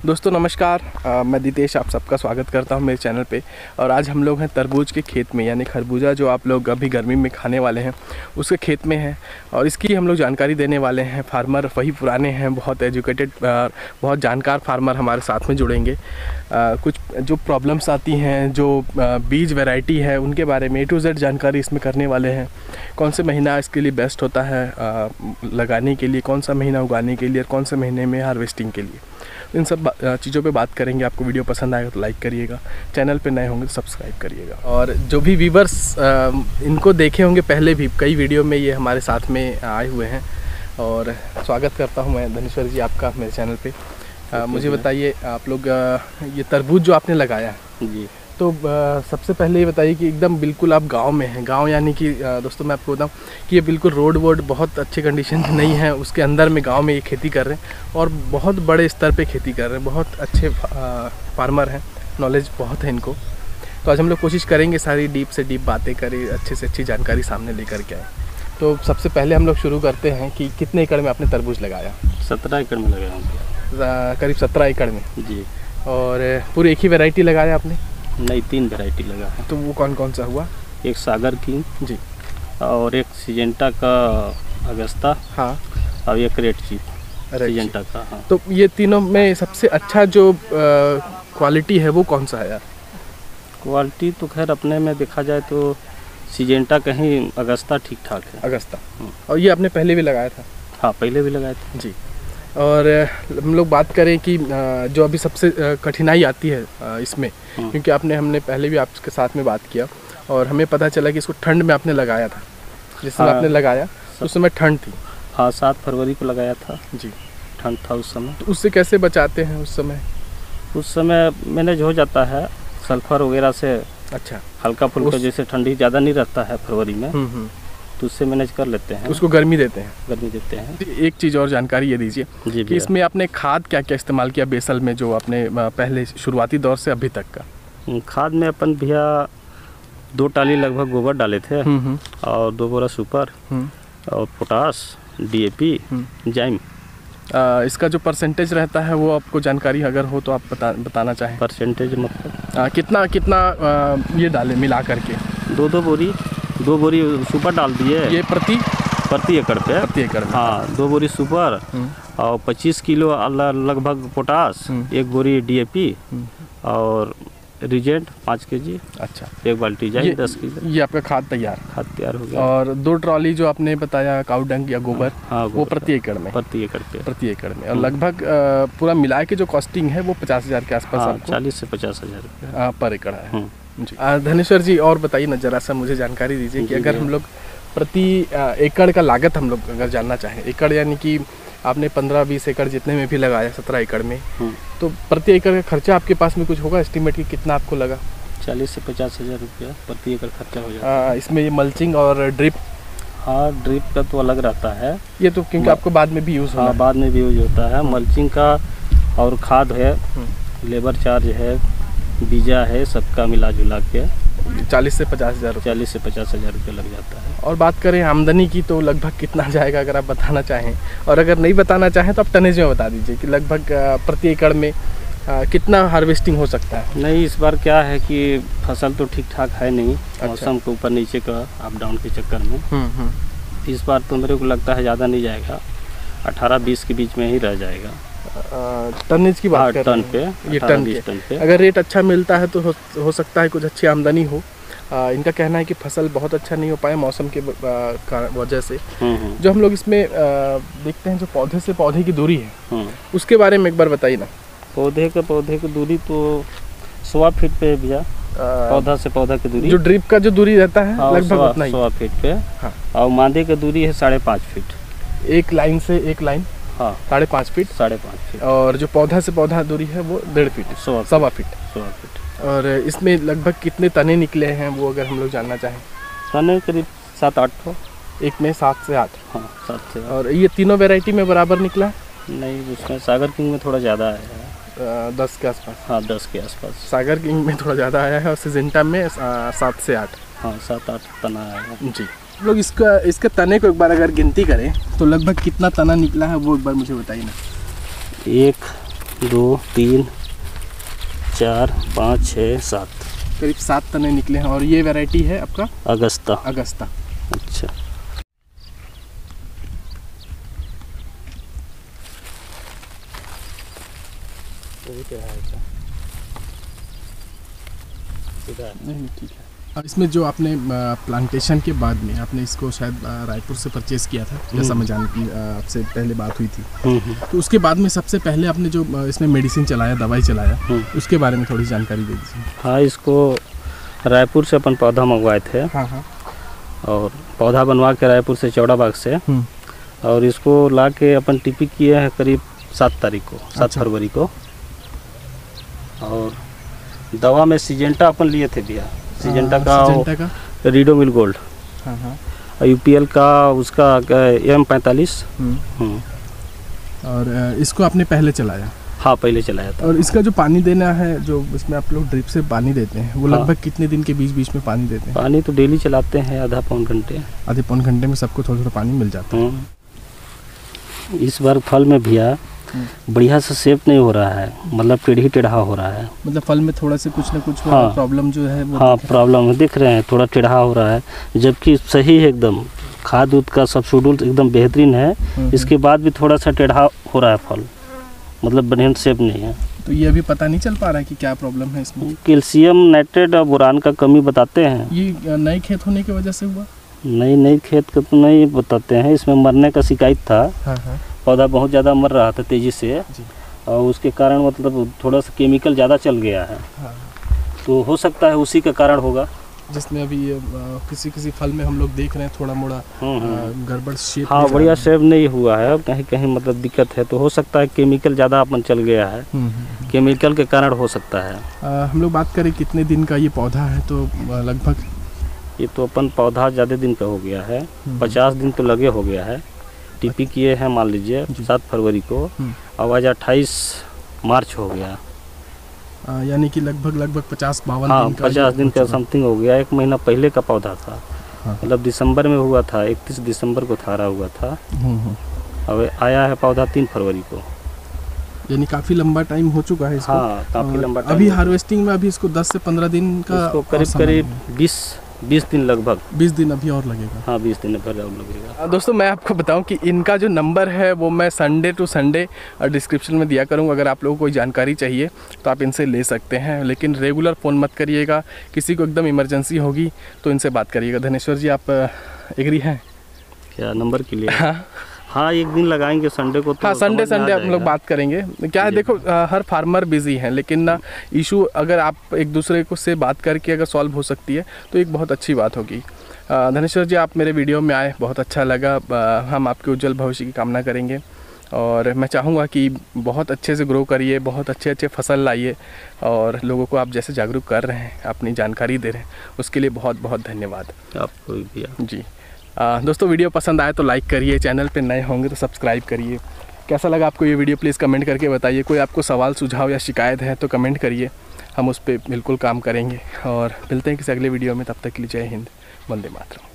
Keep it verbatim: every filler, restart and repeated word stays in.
दोस्तों नमस्कार, आ, मैं दितेश आप सबका स्वागत करता हूं मेरे चैनल पे। और आज हम लोग हैं तरबूज के खेत में, यानी खरबूजा जो आप लोग अभी गर्मी में खाने वाले हैं उसके खेत में हैं। और इसकी हम लोग जानकारी देने वाले हैं। फार्मर वही पुराने हैं, बहुत एजुकेटेड, बहुत जानकार फार्मर हमारे साथ में जुड़ेंगे। आ, कुछ जो प्रॉब्लम्स आती हैं, जो आ, बीज वैरायटी है उनके बारे में ए टू जेड जानकारी इसमें करने वाले हैं। कौन से महीना इसके लिए बेस्ट होता है आ, लगाने के लिए, कौन सा महीना उगाने के लिए, और कौन से महीने में हार्वेस्टिंग के लिए, इन सब चीज़ों पे बात करेंगे। आपको वीडियो पसंद आएगा तो लाइक करिएगा, चैनल पे नए होंगे तो सब्सक्राइब करिएगा। और जो भी व्यूवर्स इनको देखे होंगे पहले भी कई वीडियो में, ये हमारे साथ में आए हुए हैं। और स्वागत करता हूं मैं धनेश्वर जी आपका मेरे चैनल पे। आ, मुझे बताइए आप लोग, ये तरबूज जो आपने लगाया जी, तो आ, सबसे पहले ये बताइए कि एकदम बिल्कुल आप गांव में हैं। गांव यानी कि आ, दोस्तों मैं आपको बताऊं कि ये बिल्कुल रोड वोड बहुत अच्छे कंडीशन नहीं है, उसके अंदर में गांव में ये खेती कर रहे हैं और बहुत बड़े स्तर पे खेती कर रहे हैं। बहुत अच्छे आ, फार्मर हैं, नॉलेज बहुत है इनको। तो आज हम लोग कोशिश करेंगे सारी डीप से डीप बातें करें, अच्छे से अच्छी जानकारी सामने लेकर के आए। तो सबसे पहले हम लोग शुरू करते हैं कि कितने एकड़ में आपने तरबूज लगाया? सत्रह एकड़ में लगाया, करीब सत्रह एकड़ में जी। और पूरी एक ही वैरायटी लगाया आपने? नहीं, तीन वैरायटी लगा है। तो वो कौन कौन सा हुआ? एक सागर की जी, और एक सिजेंटा का अगस्ता, हाँ, और एक रेड चीफ सिजेंटा का। हाँ। तो ये तीनों में सबसे अच्छा जो क्वालिटी है वो कौन सा है यार? क्वालिटी तो खैर अपने में देखा जाए तो सिजेंटा कहीं, अगस्ता ठीक ठाक है। अगस्ता। और ये आपने पहले भी लगाया था? हाँ, पहले भी लगाया था जी। और हम लोग बात करें कि जो अभी सबसे कठिनाई आती है इसमें, क्योंकि आपने हमने पहले भी आपके साथ में बात किया और हमें पता चला कि इसको ठंड में आपने लगाया था। जिस समय हाँ, आपने लगाया उस समय ठंड थी। हाँ, सात फरवरी को लगाया था जी, ठंड था उस समय। तो उससे कैसे बचाते हैं उस समय? उस समय मैनेज हो जाता है सल्फर वगैरह से। अच्छा, हल्का फुल्का, जैसे ठंडी ज़्यादा नहीं रहता है फरवरी में, तो उससे मैनेज कर लेते हैं। उसको गर्मी देते हैं? गर्मी देते हैं। एक चीज़ और जानकारी ये दीजिए कि इसमें आपने खाद क्या क्या इस्तेमाल किया बेसल में, जो आपने पहले शुरुआती दौर से अभी तक का? खाद में अपन भैया दो टाली लगभग गोबर डाले थे, और दो बोरा सुपर, और पोटास, डीएपी, जाइम। आ, इसका जो परसेंटेज रहता है वो आपको जानकारी अगर हो तो आप बता बताना चाहें। परसेंटेज मतलब आ, कितना कितना आ, ये डाले मिला करके? दो दो बोरी दो बोरी सुपर डाल दिए। ये प्रति प्रति एकड़ पे? प्रति एकड़ में, हाँ। दो बोरी सुपर और पच्चीस किलो लगभग पोटास, एक बोरी डीएपी, और रिजेंट पाँच के जी। अच्छा, एक बाल्टी जाए दस किलो। ये आपका खाद तैयार खाद तैयार हो गया। और दो ट्रॉली जो आपने बताया काऊ डंग या गोबर, हाँ, वो प्रति एकड़ में? प्रति एकड़ पे प्रति एकड़ में। और लगभग पूरा मिला के जो कॉस्टिंग है वो पचास हज़ार के आसपास? हाँ, चालीस से पचास हज़ार रुपये पर एकड़ है जी। धनेश्वर जी और बताइए ना जरा सा, मुझे जानकारी दीजिए कि अगर हम लोग प्रति एकड़ का लागत हम लोग अगर जानना चाहें, एकड़ यानी कि आपने पंद्रह बीस एकड़ जितने में भी लगाया सत्रह एकड़ में, तो प्रति एकड़ का खर्चा आपके पास में कुछ होगा एस्टिमेट कि कितना आपको लगा? चालीस से पचास हज़ार रुपया प्रति एकड़ खर्चा हो जाता है। इसमें ये मल्चिंग और ड्रिप? हाँ, ड्रिप का तो अलग रहता है ये तो, क्योंकि आपको बाद में भी यूज़ होगा। हाँ, बाद में भी यूज होता है। मल्चिंग का और खाद है, लेबर चार्ज है, बीजा है, सबका मिला जुला के चालीस से पचास हज़ार चालीस से पचास हज़ार रुपये लग जाता है। और बात करें आमदनी की तो लगभग कितना जाएगा अगर आप बताना चाहें? और अगर नहीं बताना चाहें तो आप टनेज में बता दीजिए कि लगभग प्रति एकड़ में आ, कितना हार्वेस्टिंग हो सकता है? नहीं, इस बार क्या है कि फसल तो ठीक ठाक है नहीं। अच्छा। मौसम के ऊपर नीचे का अप डाउन के चक्कर में इस बार तो मेरे को लगता है ज़्यादा नहीं जाएगा, अठारह बीस के बीच में ही रह जाएगा। टनेज की बात कर टन पे, ये टन टन पे अगर रेट अच्छा मिलता है तो हो, हो सकता है कुछ अच्छी आमदनी हो। आ, इनका कहना है कि फसल बहुत अच्छा नहीं हो पाया मौसम के वजह से। जो हम लोग इसमें आ, देखते हैं, जो पौधे से पौधे की दूरी है, उसके बारे में एक बार बताइए ना। पौधे के पौधे की दूरी तो सौ फीट पे भैया, पौधा से पौधा की दूरी। जो ड्रिप का जो दूरी रहता है लगभग उतना ही, सौ फीट पे। हाँ। और मादे की दूरी है साढ़े पाँच फीट, एक लाइन से एक लाइन। हाँ, साढ़े पाँच फीट साढ़े पाँच फीट और जो पौधा से पौधा दूरी है वो डेढ़ फीट, सवा सवा फीट सवा फीट। और इसमें लगभग कितने तने निकले हैं वो अगर हम लोग जानना चाहें? तने करीब सात आठ हो, एक में सात से आठ। हाँ, सात से आठ। और ये तीनों वैरायटी में बराबर निकला? नहीं, उसमें सागर किंग में थोड़ा ज़्यादा आया है, दस के आसपास। हाँ, दस के आसपास। सागर किंग में थोड़ा ज़्यादा आया है और सिजेंटा में सात से आठ। हाँ, सात आठ तना आया है जी। लोग इसका इसके तने को एक बार अगर गिनती करें तो लगभग कितना तना निकला है वो एक बार मुझे बताइए ना। एक दो तीन चार पाँच छः सात, करीब सात तने निकले हैं। और ये वैरायटी है आपका अगस्ता। अगस्ता। अच्छा, नहीं ठीक है। और इसमें जो आपने प्लांटेशन के बाद में आपने इसको शायद आ, रायपुर से परचेज़ किया था, जैसा मैं जान आपसे पहले बात हुई थी, तो उसके बाद में सबसे पहले आपने जो इसमें मेडिसिन चलाया, दवाई चलाया, उसके बारे में थोड़ी जानकारी दे दीजिए। हाँ, इसको रायपुर से अपन पौधा मंगवाए थे। हाँ हाँ। और पौधा बनवा के रायपुर से चौड़ा बाग से, और इसको ला के अपन टिपी किए हैं करीब सात तारीख को, सात अच्छा। फरवरी को। और दवा में सिजेंटा अपन लिए थे भैया, सिजेंटा का, सिजेंटा का रीडोमिल गोल्ड। हाँ हाँ। और यूपीएल का उसका एम पैंतालीस। और इसको आपने पहले चलाया? हाँ, पहले चलाया था। और इसका जो पानी देना है, जो इसमें आप लोग ड्रिप से पानी देते हैं, वो हाँ। लगभग कितने दिन के बीच बीच में पानी देते हैं? पानी तो डेली चलाते हैं, आधा पौन घंटे। आधे पौन घंटे में सबको थोड़ा थोड़ा पानी मिल जाता है। इस बार फल में भैया बढ़िया से शेप नहीं हो रहा है, मतलब टेढ़ी टेढ़ा हो रहा है। मतलब फल में थोड़ा सा कुछ ना कुछ हाँ। प्रॉब्लम जो है वो हाँ, प्रॉब्लम दिख रहे हैं, थोड़ा टेढ़ा हो रहा है, जबकि सही है एकदम। खाद उद का सब शेड्यूल एकदम बेहतरीन है, इसके बाद भी थोड़ा सा टेढ़ा हो रहा है फल, मतलब बढ़िया शेप नहीं है। तो ये अभी पता नहीं चल पा रहा है कि क्या प्रॉब्लम है इसमें? कैल्शियम नाइट्रेट और बोरान का कमी बताते हैं। ये नए खेत होने की वजह से हुआ? नई नई खेत का तो नहीं बताते हैं, इसमें मरने का शिकायत था। हाँ हाँ। पौधा बहुत ज़्यादा मर रहा था तेज़ी से जी। और उसके कारण मतलब थोड़ा सा केमिकल ज़्यादा चल गया है। हाँ। तो हो सकता है उसी का कारण होगा, जिसमें अभी ये, आ, किसी किसी फल में हम लोग देख रहे हैं थोड़ा मोड़ा गड़बड़ शेप। हाँ, बढ़िया शेप नहीं हुआ है, कहीं कहीं मतलब दिक्कत है। तो हो सकता है केमिकल ज़्यादा अपन चल गया है, केमिकल के कारण हो सकता है। आ, हम लोग बात करें कितने दिन का ये पौधा है, तो लगभग ये तो अपन पौधा ज़्यादा दिन का हो गया है, पचास दिन तो लगे हो गया है। टीपी किए हैं मान लीजिए सात फरवरी को, और आज अट्ठाईस मार्च हो गया, यानी कि लगभग लगभग पचास बावन हाँ, दिन का पचास दिन का समथिंग हो गया। एक महीना पहले का पौधा था। हाँ। मतलब दिसंबर में हुआ था, इकतीस दिसंबर को थारा हुआ था। अब आया है पौधा तीन फरवरी को, यानी काफ़ी लंबा टाइम हो चुका है इसको। हाँ, काफ़ी लंबा टाइम। अभी हार्वेस्टिंग में अभी इसको दस से पंद्रह दिन का करीब करीब बीस बीस दिन लगभग बीस दिन अभी और लगेगा। हाँ, बीस दिन पर और लगेगा। दोस्तों, मैं आपको बताऊं कि इनका जो नंबर है वो मैं संडे टू संडे डिस्क्रिप्शन में दिया करूंगा। अगर आप लोगों को कोई जानकारी चाहिए तो आप इनसे ले सकते हैं, लेकिन रेगुलर फ़ोन मत करिएगा। किसी को एकदम इमरजेंसी होगी तो इनसे बात करिएगा। धनेश्वर जी, आप एग्री हैं क्या नंबर के लिए? हाँ हाँ, एक दिन लगाएंगे संडे को तो हाँ, संडे संडे हम लोग बात करेंगे। क्या है, देखो हर फार्मर बिजी है, लेकिन ना इशू अगर आप एक दूसरे को से बात करके अगर सॉल्व हो सकती है तो एक बहुत अच्छी बात होगी। धनेश्वर जी, आप मेरे वीडियो में आए, बहुत अच्छा लगा। हम आपके उज्जवल भविष्य की कामना करेंगे, और मैं चाहूँगा कि बहुत अच्छे से ग्रो करिए, बहुत अच्छे अच्छे फसल लाइए, और लोगों को आप जैसे जागरूक कर रहे हैं, अपनी जानकारी दे रहे हैं, उसके लिए बहुत बहुत धन्यवाद आपको भी। जी। आ, दोस्तों, वीडियो पसंद आए तो लाइक करिए, चैनल पे नए होंगे तो सब्सक्राइब करिए। कैसा लगा आपको ये वीडियो, प्लीज़ कमेंट करके बताइए। कोई आपको सवाल सुझाव या शिकायत है तो कमेंट करिए, हम उस पर बिल्कुल काम करेंगे। और मिलते हैं किसी अगले वीडियो में, तब तक के लिए जय हिंद, वंदे मातरम।